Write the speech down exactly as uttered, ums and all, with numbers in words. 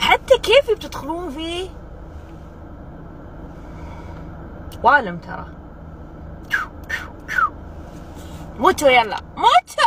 حتى كيف بتدخلون فيه؟ والم ترى. موتوا يلا موتوا.